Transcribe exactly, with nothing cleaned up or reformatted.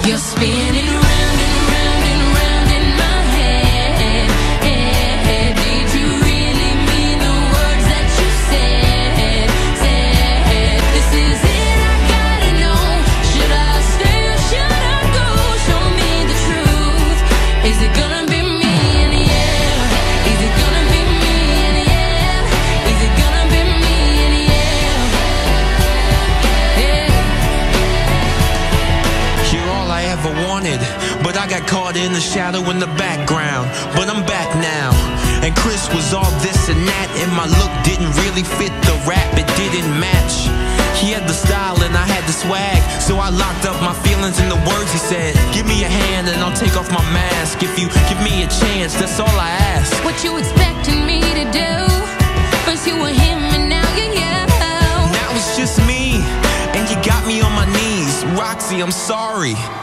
You're spinning round and round and round in my head. Did you really mean the words that you said? Said this is it, I gotta know. Should I stay or should I go? Show me the truth. Is it gonna be me in the end? Is it gonna be me in the end? Is it gonna be me in the end? Yeah. You're all I ever wanted, but I got caught in the shadow in the background. But I'm back now, and Chris was all this and that, and my look didn't really fit the rap, it didn't match. He had the style and I had the swag, so I locked up my feelings in the words he said. Give me a hand and I'll take off my mask. If you give me a chance, that's all I ask. What you expecting me to do? First you were him and now you're you. Now it's just me, and you got me on my knees. Roxy, I'm sorry.